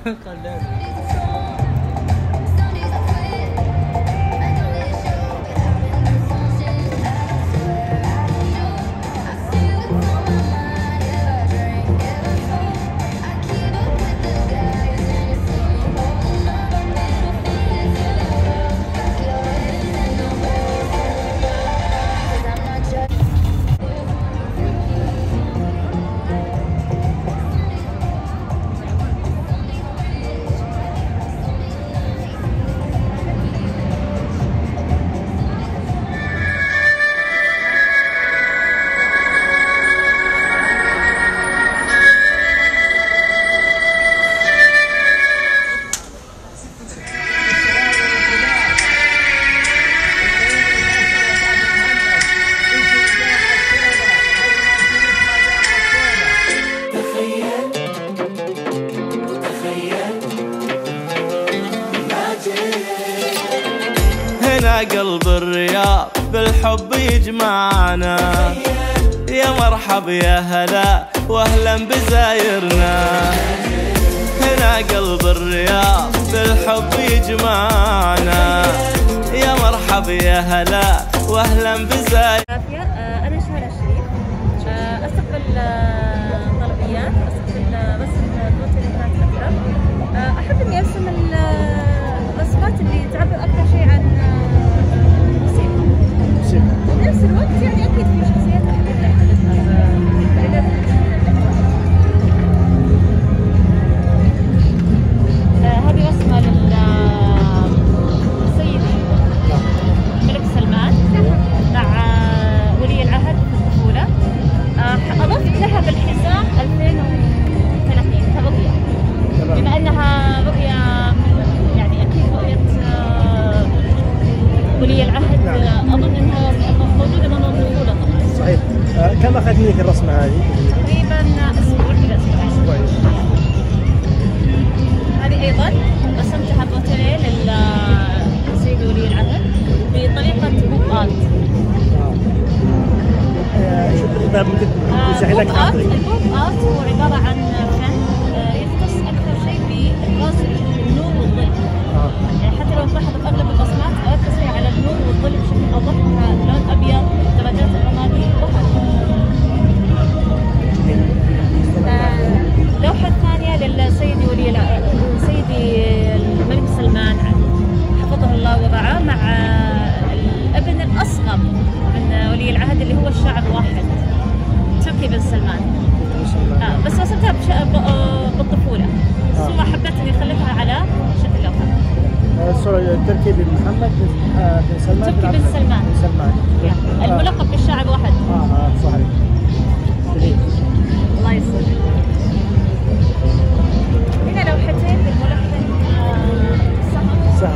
قلب الرياض بالحب يجمعنا، يا مرحب يا هلا واهلا بزايرنا. هنا قلب الرياض بالحب يجمعنا، يا مرحب يا هلا واهلا بزايرنا. انا شهرة الشريف، استقبل طلبيات، استقبل رسم بروتينات اكثر. احب اني ارسم الرسمات اللي تعبر اكثر شيء عن بنفس الوقت يعني اكيد في شخصيات احب احددها. هذه رسمه للسيد الملك سلمان مع ولي العهد في الطفوله. اضفت لها بالحزام 2030 كرؤيه، بما انها رؤيه يعني اكيد رؤيه ولي العهد. اظن انها موجوده من الطفوله طبعا. صحيح. كم اخذ منك الرسمه هذه؟ تقريبا اسبوع الى اسبوع. هذه ايضا رسمتها بروتينيه للسيد ولي العهد بطريقه بوب ارت. ممكن تشرحي لك عن البوب ارت هو عباره عن فن يختص اكثر شيء بابراز النور والظل. يعني حتى لو تلاحظ اغلب الرسمات اركز فيها على النور والظل بشكل اوضح، لون ابيض، درجات الرمادي، ظهر. لوحه ثانيه للسيدي سيدي الملك سلمان حفظه الله ورعاه مع الابن الاصغر من ولي العهد اللي هو الشاعر واحد تركي بن سلمان. بس رسمتها بالطفوله. الصوره حبيت اني خليتها على شكل لوحه. الصوره تركي بن محمد بن سلمان. تركي بن سلمان. الملقب بالشاعر واحد. صحيح. الله يسلمك. هنا لوحتين للملحن سهم.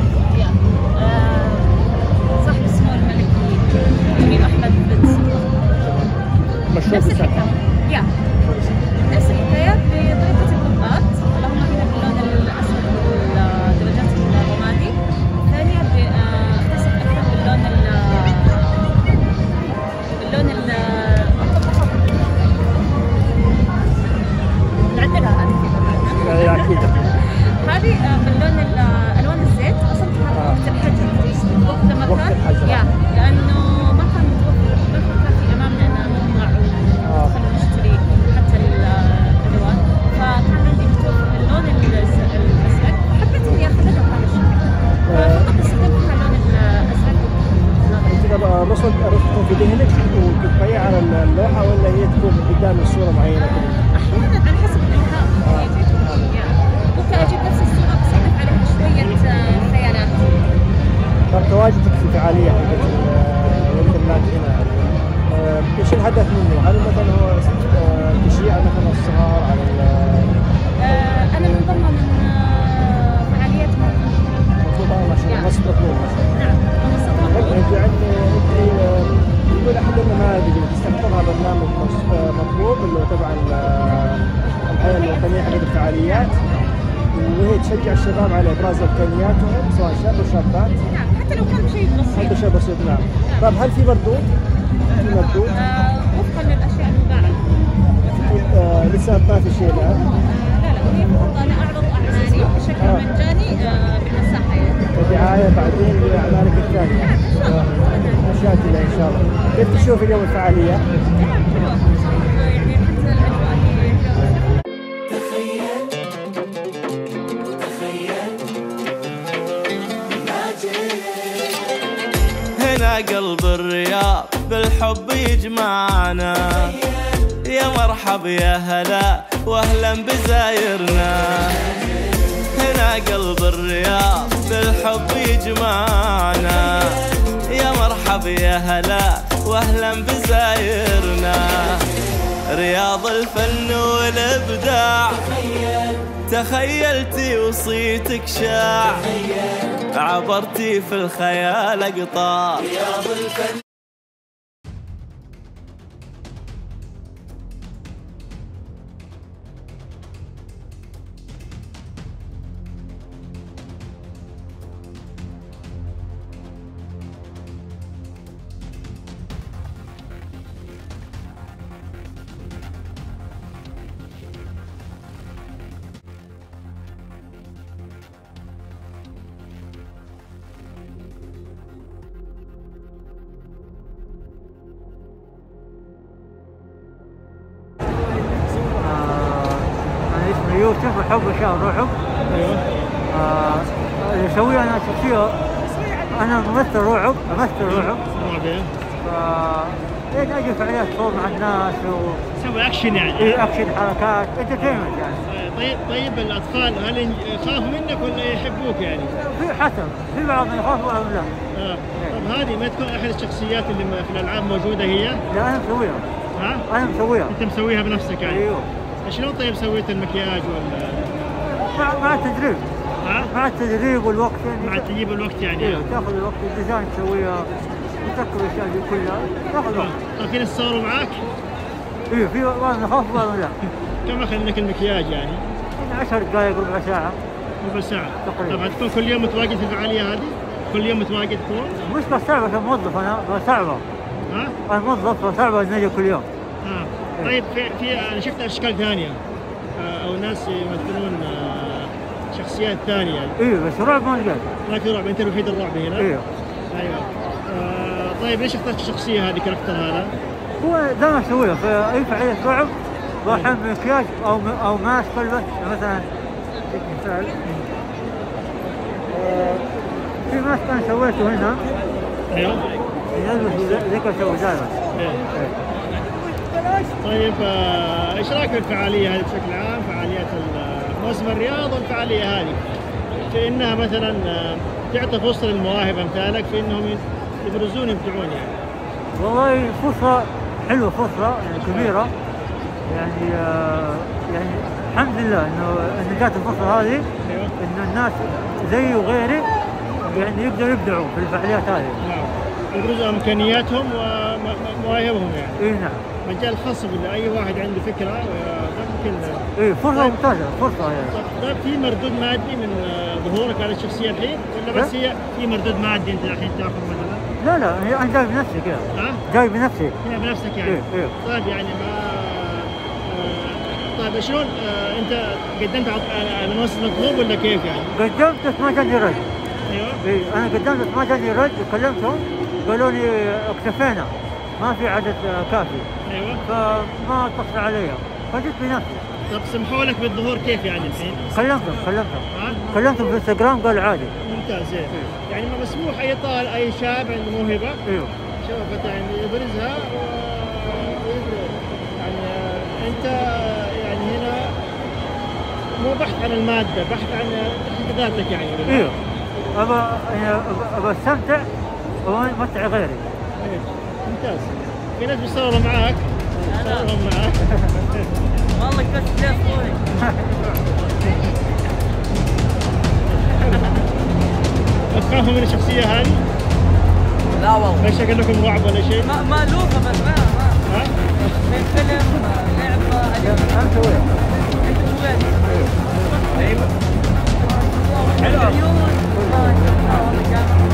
صاحب السمو الملكي الامير احمد بن سلطان. نفس الحكايه. نفس الحكايه بطريقه البوب ارت، اللهم هنا باللون الاسود والدرجات الرمادي. الثانيه اختصر اكثر باللون نعدلها هذه اكيد. هذه باللون الوان الزيت، رسمتها وقت الحجر، وقت ما كان لانه ما كان في امامنا ان نطلع ونخلي نشتري حتى الالوان، فكان عندي مفتوح اللون الازرق، فحبيت اني اخذها بهذا الشكل، فقط استخدمتها اللون الازرق. الرسمه تكون في ذهنك وتطبعيها على اللوحه ولا هي تكون قدام الصوره معينه كذا؟ احيانا على حسب الالهام ممكن اجيب نفس الصوره بس اضيف عليها شويه خيالات. تواجدك في فعاليه حقت الانترنت هنا، ايش الهدف منه؟ هل مثلا هو تشجيع مثلا الصغار على انا منضمه من فعاليات مطلوبه ما شاء الله، منصه مطلوب ما شاء الله. نعم منصه مطلوب. يعني يقول احد النماذج اللي تستقطبها برنامج مطلوب اللي هو تبع الهيئه الوطنيه حقت الفعاليات، وهي تشجع الشباب على ابراز امكانياتهم سواء شاب او شابات. نعم حتى لو كان شيء بسيط. حتى شيء بسيط. نعم. طيب هل في مردود؟ في مردود؟ وفقا للاشياء المباعه. لسه ما في شيء الان؟ لا هي فقط انا اعرض اعمالي بشكل مجاني بالمساحه يعني. ودعايه بعدين لاعمالك الثانيه. نعم ان شاء الله. مشاكل ان شاء الله. كيف تشوف اليوم الفعاليه؟ تمام حلوه يعني حتى الاجواء هي هنا قلب الرياض بالحب يجمعنا، يا مرحب يا هلا واهلا بزايرنا. هنا قلب الرياض بالحب يجمعنا، يا مرحب يا هلا واهلا بزايرنا. رياض الفن والابداع تخيلتي وصيتك شاع، عبرتي في الخيال اقطار. رياض الفن يوسف الحب شهر روحه. ايوه. اللي اسويه انا شخصيه، انا ممثل روحه، امثل روحه. اجي فعاليات صور مع الناس تسوي اكشن يعني. اي اكشن، حركات، انترتينمنت يعني. طيب الاطفال هل يخافوا منك ولا يحبوك يعني؟ في حسب، في بعضهم يخافوا او لا. طب هذه ما تكون احد الشخصيات اللي في الالعاب موجوده هي؟ لا انا مسويها. ها؟ انا مسويها. انت مسويها بنفسك يعني؟ ايوه. شلون طيب سويت المكياج ولا؟ مع التدريب. ها؟ مع التدريب والوقت يعني. مع تجيب الوقت يعني. ايوه تاخذ الوقت، الديزاين تسويها وتركب الاشياء دي كلها تاخذ وقت. طيب في ناس صوروا معاك؟ ايوه في بعض نخاف وبعض لا. كم اخذ منك المكياج يعني؟ 10 دقائق ربع ساعة. ربع ساعة تقريبا. طب هتكون كل يوم متواجد في الفعالية هذه؟ كل يوم متواجد تكون؟ مش بس صعبة عشان موظف انا، صعبة. ها؟ انا موظف فصعبة نجي كل يوم. طيب في انا شفت اشكال ثانيه او ناس يمثلون شخصيات ثانيه. ايوه بس رعب ما لقيت. ما في رعب، انت الوحيد الرعب هنا؟ ايوه. ايوه. طيب ليش اخترت الشخصيه هذه كاركتر هذا؟ هو دائما اسويها في اي فعالية رعب، واحيانا مكياج او ماسك البس مثلا. مثال في ماسك انا سويته هنا. ايوه. يلبس ذيك اسوي دائما. طيب ايش رايك في الفعاليه هذه بشكل عام، فعاليات موسم الرياض والفعاليه هذه؟ في انها مثلا تعطي فرصه للمواهب امثالك في انهم يبرزون يبدعون يعني. والله فرصه حلوه، فرصه يعني كبيره يعني يعني الحمد لله انه جات الفرصه هذه. ايوه. انه الناس زيي وغيري يعني يقدروا يبدعوا في الفعاليات هذه. نعم. يبرزوا امكانياتهم ومواهبهم يعني. اي نعم. مجال خصب لاي واحد عنده فكره ممكن. اي فرصه ممتازه، فرصه يعني. طيب في مردود مادي من ظهورك على الشخصيه الحين ولا بس هي في مردود مادي انت الحين تاخذ مثلا؟ لا انا جاي بنفسي كذا. ها؟ جاي بنفسي. هنا بنفسك يعني؟ ايه. طيب يعني ما طيب شلون انت قدمت على منصه مطلوب ولا كيف يعني؟ قدمت بس ما جاني رد. ايوه. اي انا قدمت بس ما جاني رد، كلمتهم قالوا لي اكتفينا ما في عدد كافي. ايوه. فما اتصل علي فجيت بنفسي. طب سمحوا لك بالظهور كيف يعني الحين؟ كلمتهم في انستغرام قالوا عادي. ممتاز. يعني ما مسموح اي طالب اي شاب عنده موهبه ايوه شوفت يعني يبرزها يعني انت يعني هنا مو بحث عن الماده، بحث عن ذاتك يعني. ايوه ابى استمتع وامتع غيري. ايه ممتاز. في ناس بيصوروا معاك. صورهم معاك. والله كنت جاي صوري. تخافوا من الشخصية هذه؟ لا والله. ما شكلكم رعب ولا شيء؟ مألوفة بس ما ها؟ من فيلم لعبة. انا مسويها. انت سويتها؟ ايوه. حلوة.